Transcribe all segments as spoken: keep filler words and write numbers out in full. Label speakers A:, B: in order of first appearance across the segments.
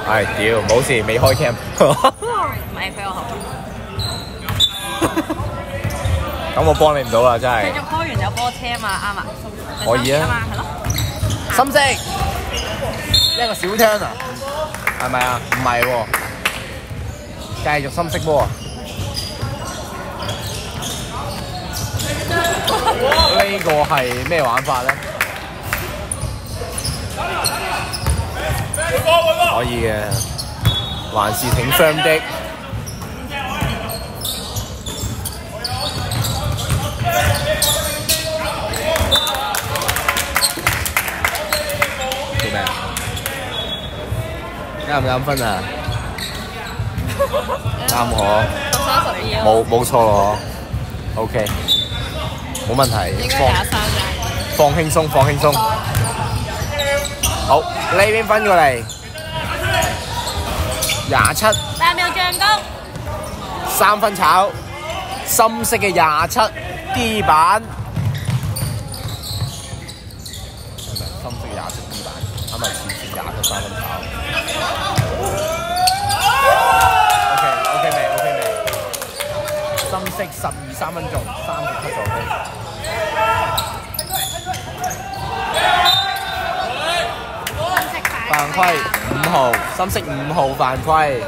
A: 唉，屌，冇事，未開 cam。
B: 唔係俾我學。
A: 咁我幫你唔到啦，真係。
B: 繼續開完有波車嘛，啱啊。
A: 可以啊。
B: 係咯。
A: 深色一個小 turn 啊，係咪啊？唔係喎，繼續深色波。呢個係咩玩法咧？可以嘅，還是挺 firm 的。做咩啊？啱唔啱分啊？啱可，冇冇錯咯可 ，OK， 冇問題。
B: 應該廿三啫。
A: 放輕鬆，放輕鬆。好，呢邊分過嚟，廿七。
B: 八秒進攻。
A: 三分炒，深色嘅廿七 D 版。係咪深色廿七 D 版？係咪淺色廿七三分炒 ？OK OK 未 OK 未？深色十二三分中，三十七助攻。犯規五號，深色五號犯規。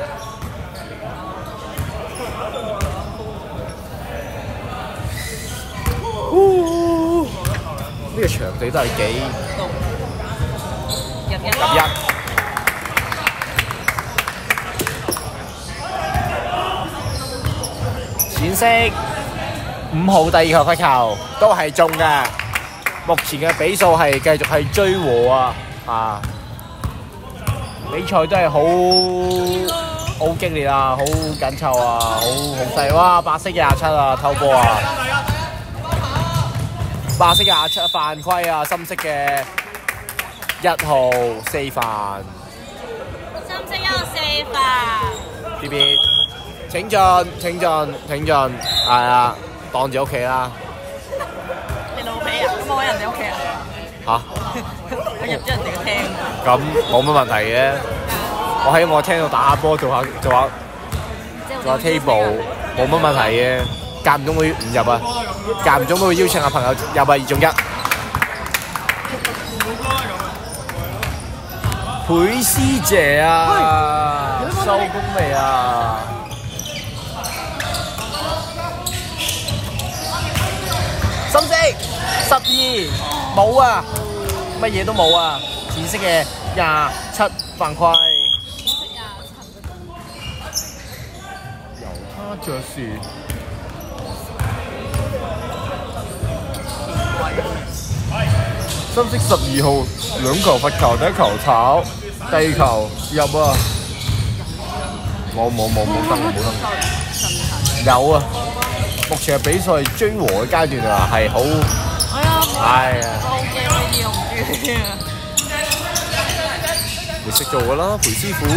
A: 呢個場地都係幾
B: 入一。
A: 入一。淺色五號第二球罰球都係中嘅，目前嘅比數係繼續係追和啊！啊，比賽都係好好激烈啊，好緊湊啊，好好細哇！白色廿七啊，偷波啊！白色廿七犯規啊，深色嘅一號四犯。
B: 深色一號四犯。
A: B B。請進，請進，請進，係啊，當住屋企啦。
B: 你老味啊？咁我喺人哋屋企啊？
A: 嚇！
B: 我入咗人哋嘅廳。
A: 咁冇乜問題嘅，我喺我廳度打下波，做下做下做下 table，冇乜問題嘅。間唔中會唔入啊，間唔中都會邀請下朋友入啊，二中一。裴師姐啊，收工未啊？深色十二冇啊，乜嘢都冇啊，淺色嘅廿七犯規。由他著是深色十二號兩球罰球，第一球炒，第二球入啊！冇冇冇冇燈冇燈，有啊！目前嘅比賽追和嘅階段啊，係好，係啊，
B: 我好驚呢啲，我唔中意啊！
A: 你識做㗎啦，裴師傅。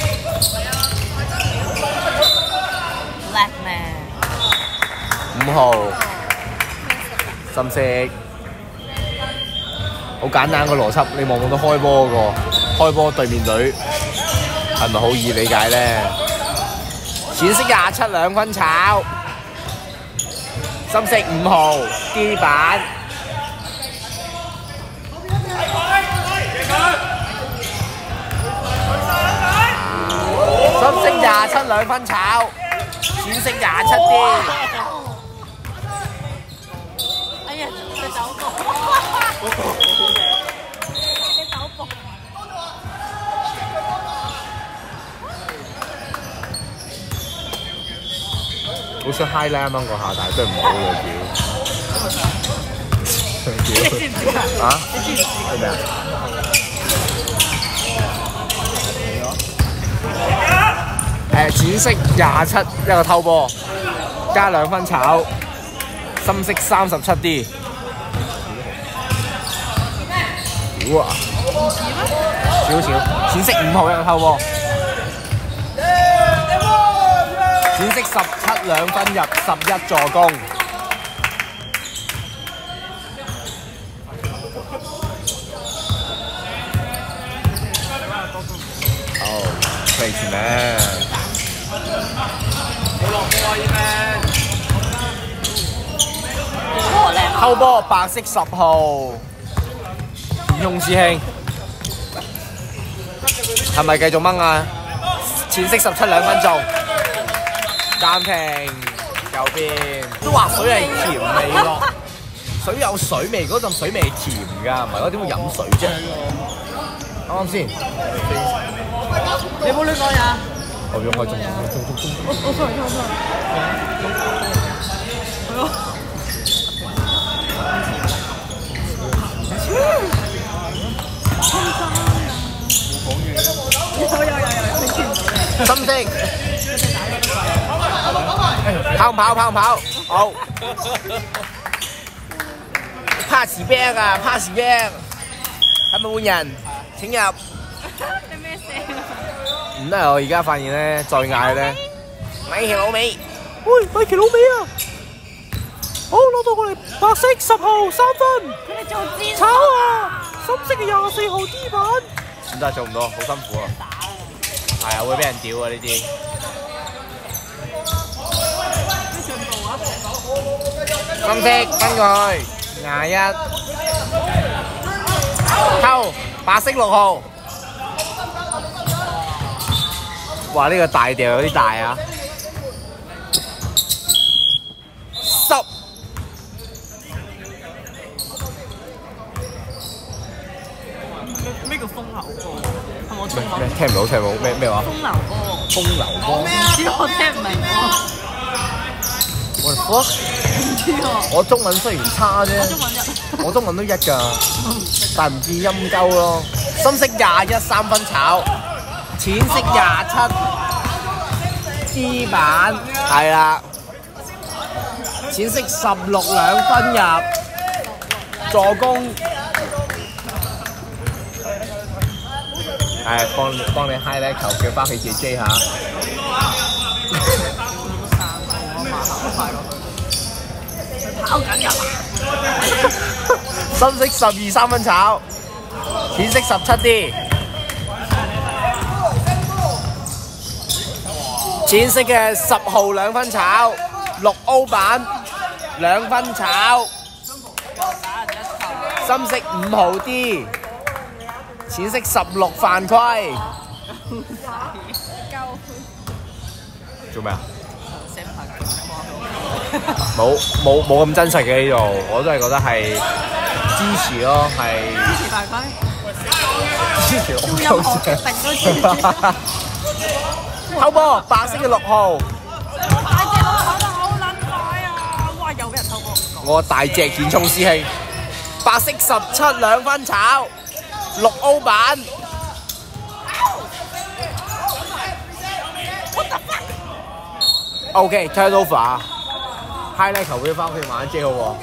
B: Black man。
A: 五號，深色，好簡單個邏輯，你望到開波嗰個，開波對面隊係咪好易理解咧？淺色廿七兩分炒。深色五號 D 版，深色廿七兩分炒，淺色廿七 D。
B: 哎呀，你走步，你走步。
A: 好想 high 咧啱啱嗰下，但係都係唔好嘅屌。
B: 你知唔知啊？
A: 啊？
B: 你知唔知？
A: 係咩啊？誒，淺色廿七一個偷波，加兩分炒，深色三十七 D。哇！少少，淺色五號一個偷波。淺色十七兩分入，十一助攻。好。 佢前咩？
C: 冇落波啊！依咩？
B: 波靚
A: 後波白色十號，袁勇師兄係咪繼續掹啊？淺色十七兩分鐘，暫停右邊。都話水係甜味咯，水有水味，嗰陣水味係甜㗎，唔係我點會飲水啫？啱啱先？
B: 你冇亂講嘢啊！
A: 我用開中中中中。
B: 我我 sorry sorry sorry。有有有有，你見唔到？
A: 心聲，跑唔跑？跑唔跑？好。pass 兵啊 ，pass 兵，係咪換人？請入。
B: 你咩聲啊？
A: 唔得，我而家發現咧，再嗌咧，米奇老味，喂，米奇老味啊！好，攞到過嚟，白色十號三分，
B: 佢哋做戰
A: 炒啊！深色嘅廿四號 D 版，唔得，做唔到，好辛苦啊！係啊，會俾人屌啊呢啲。深色分佢廿一，偷白色六號。哇！呢、這個大掉有啲大啊！十
B: 咩叫風流歌？係咪我中文？
A: 咩？聽唔到，聽唔到咩咩話？
B: 風流歌。
A: 風流歌。
B: 唔知我聽唔明喎。
A: 我哋科？
B: 唔知喎。
A: 我中文雖然差啫，
B: 我中文一。
A: 我中文都一㗎，但係唔見陰鳩咯。深色廿一三分炒，淺色廿七 D 版係啦，淺色十六兩分入，助攻。係幫幫你 highlight 球叫翻去 J J 下。
B: 跑緊入啊！
A: 深色十二三分炒，淺色十七 D， 淺色嘅十號兩分炒，六 O 版兩分炒，深色五號 D， 淺色十六犯規。做咩啊？冇冇冇咁真實嘅呢度，我都係覺得係支持咯，係
B: 支持大規，
A: 支持
B: 超音樂定都支持。
A: 偷波，白色嘅六號，
B: 大隻佬跑得好撚快啊！哇，又俾人偷波。
A: 我大隻顯聰師兄，白色十七兩分炒，六 O 版。OK turnover。highlight 球會翻屋企玩 J 好喎。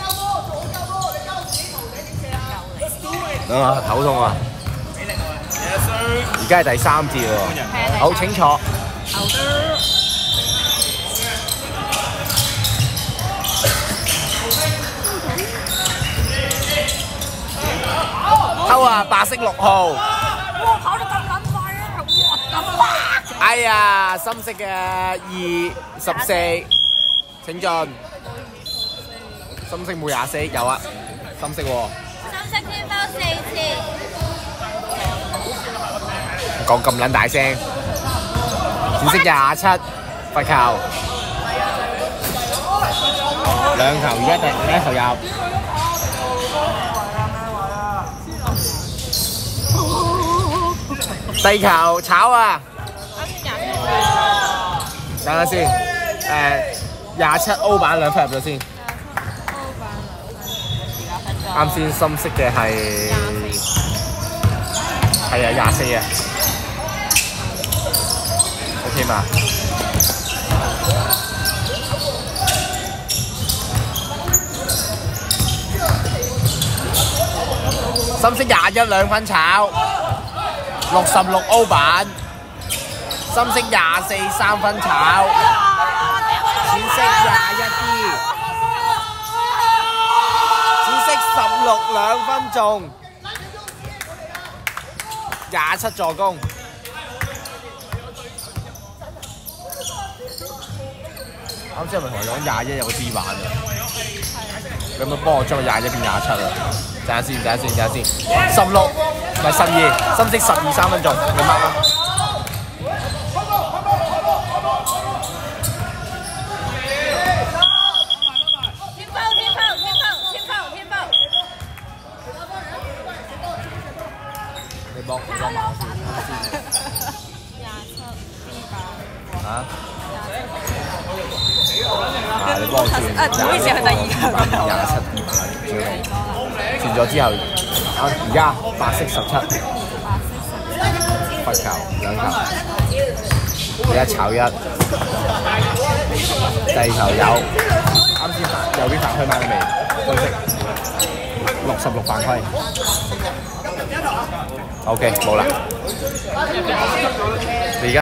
A: 啊，頭痛啊！而家係第三節喎，好清楚。偷啊！白色六號。
B: 哇，跑得咁撚快啊！哇，咁快！
A: 哎呀，深色嘅二十四，請進。深色冇廿四，有啊，深色喎。
B: 深色天包四次。
A: 講咁撚大聲。淺色廿七，罰球。兩球，而家第第一球入。第球炒啊！等下先，誒廿七 O 版兩分入咗先。啱先深色嘅係係啊廿四啊 ，OK 嘛？深色廿一兩分炒，六十六 O 版，深色廿四三分炒，淺色廿一 D。十六兩分中，廿七助攻， 啱先係咪同你講廿一有個 D 版啊？你有冇幫我將個廿一變廿七啊？陣間先，陣間先，陣間先。十六唔係十二，深色十二三分鐘，你 mark 啦。
B: 天爆天爆天爆天爆天爆！
A: 你幫我幫忙先。
B: 廿七 D 版。
A: 啊？啊！你幫我轉。
B: 啊，唔好意思，係第二個。
A: 廿七 D 版轉轉咗之後，啊而家白色十七，罰球兩球，而家炒一，第二球有，啱先犯右邊犯規買到未？紅色六十六犯規 ，OK 冇啦，你而家